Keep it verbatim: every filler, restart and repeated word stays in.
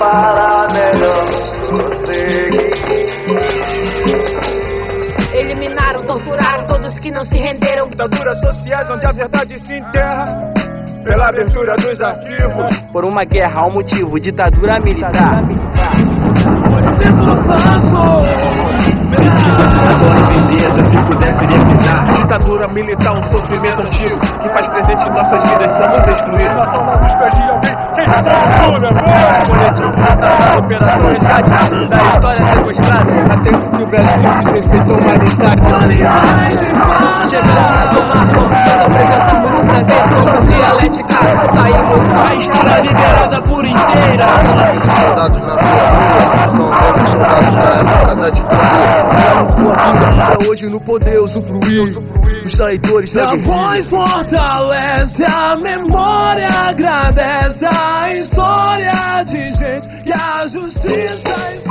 para melhor prosseguir. Eliminaram, torturaram todos que não se renderam. Ditaduras sociais onde a verdade se enterra pela abertura dos arquivos. Por uma guerra ao motivo, ditadura militar. O tempo passou. Agora beleza, se puder seria bizarro. Ditadura militar, um sofrimento antigo que faz presente em nossas vidas, somos excluídos. Nação não despedia alguém, sem censura, boa! Coletivo brutal, operação resgate da história sequestrada. Até que o Brasil desrespeitou o humanitário. Chegamos a somar, como apresentamos no presente como dialética. Saímos com a história liberada por inteira. Soldados na rua, são novos soldados da época da ditadura. Até hoje no poder usufruir, os traidores da guerrilha. A voz fortalece, a memória agradece a história de gente e a justiça.